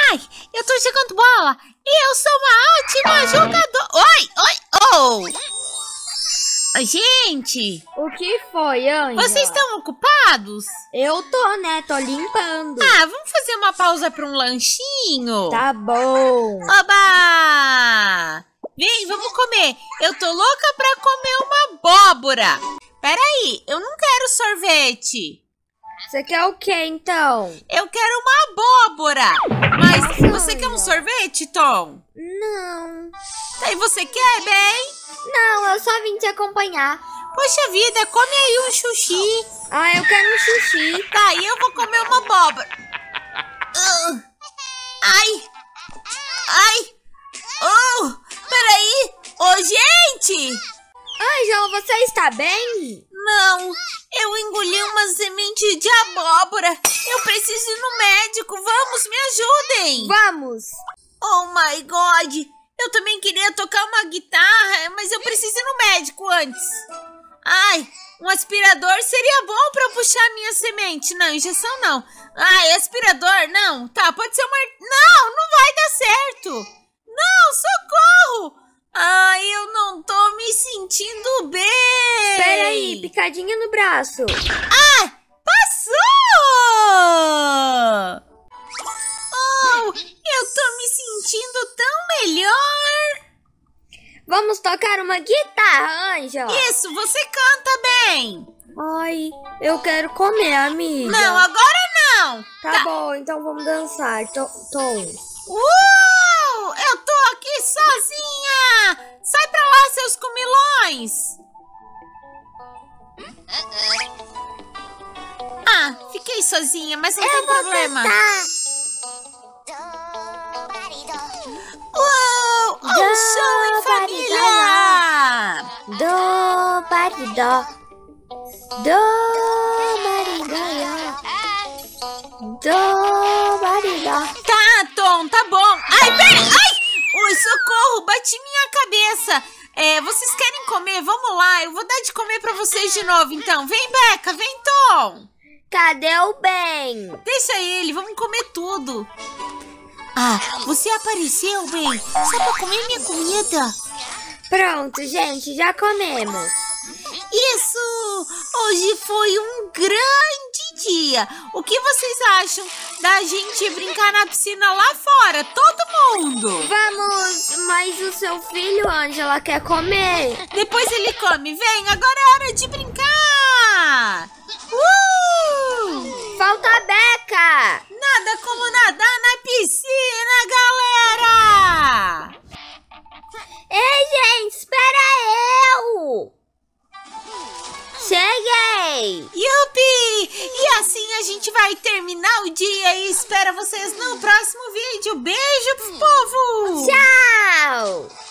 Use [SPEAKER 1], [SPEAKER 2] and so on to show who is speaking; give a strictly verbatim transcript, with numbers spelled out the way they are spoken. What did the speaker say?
[SPEAKER 1] Ai, eu tô jogando bola e eu sou uma ótima jogadora. Oi, oi, oh. Gente.
[SPEAKER 2] O que foi, Ângela?
[SPEAKER 1] Vocês estão ocupados?
[SPEAKER 2] Eu tô, né? Tô limpando.
[SPEAKER 1] Ah, vamos fazer uma pausa pra um lanchinho?
[SPEAKER 2] Tá bom.
[SPEAKER 1] Oba! Vem, vamos comer. Eu tô louca pra comer uma abóbora. Peraí, eu não quero sorvete.
[SPEAKER 2] Você quer o que, então?
[SPEAKER 1] Eu quero uma abóbora. Mas
[SPEAKER 2] Nossa,
[SPEAKER 1] você quer um sorvete, Tom?
[SPEAKER 2] Não.
[SPEAKER 1] Aí você quer, bem?
[SPEAKER 2] Não, eu só vim te acompanhar.
[SPEAKER 1] Poxa vida, come aí um sushi.
[SPEAKER 2] Ah, eu quero um sushi.
[SPEAKER 1] Tá, e eu vou comer uma abóbora. Uh, ai. Ai. Oh, peraí. Ô, oh, gente.
[SPEAKER 2] Ângela, você está bem?
[SPEAKER 1] Não, eu engoli uma semente de abóbora. Eu preciso ir no médico. Vamos, me ajudem.
[SPEAKER 2] Vamos.
[SPEAKER 1] Oh, my God. Eu também queria tocar uma guitarra, mas eu preciso ir no médico antes. Ai, um aspirador seria bom para puxar minha semente. Não, injeção não. Ai, aspirador, não. Tá, pode ser uma... Não, não vai dar certo. Não, socorro. Ai, eu não tô me sentindo bem.
[SPEAKER 2] Espera aí, picadinha no braço.
[SPEAKER 1] Ah, passou! Oh, eu tô me sentindo tão melhor.
[SPEAKER 2] Vamos tocar uma guitarra, Ângela.
[SPEAKER 1] Isso, você canta bem.
[SPEAKER 2] Ai, eu quero comer, amiga.
[SPEAKER 1] Não, agora não.
[SPEAKER 2] Tá, tá. bom, então vamos dançar, Tom.
[SPEAKER 1] Uh, eu tô aqui sozinha. Sai pra lá, seus comilões. Ah, fiquei sozinha, mas não
[SPEAKER 2] eu
[SPEAKER 1] tem
[SPEAKER 2] vou
[SPEAKER 1] problema.
[SPEAKER 2] Cantar.
[SPEAKER 1] Uou, um show em família.
[SPEAKER 2] Do, baridó. Do, baridó. Do, baridó.
[SPEAKER 1] Tá, Tom, tá bom. Ai, pera, ai. Oi, socorro, bati minha cabeça. É, vocês querem comer? Vamos lá, eu vou dar de comer pra vocês de novo, então. Vem, Beca, vem, Tom.
[SPEAKER 2] Cadê o Ben?
[SPEAKER 1] Deixa ele, vamos comer tudo. Ah, você apareceu, Ben. Só pra comer minha comida.
[SPEAKER 2] Pronto, gente, já comemos.
[SPEAKER 1] Isso! Hoje foi um grande dia. O que vocês acham da gente brincar na piscina lá fora? Todo mundo!
[SPEAKER 2] Vamos, mas o seu filho, Ângela, quer comer.
[SPEAKER 1] Depois ele come. Vem, agora é hora de brincar! Uh!
[SPEAKER 2] Falta a Beca!
[SPEAKER 1] Nada como nadar na piscina, galera!
[SPEAKER 2] Ei, gente, espera eu! Cheguei!
[SPEAKER 1] Yupi! E assim a gente vai terminar o dia e espero vocês no próximo vídeo. Beijo, povo!
[SPEAKER 2] Tchau!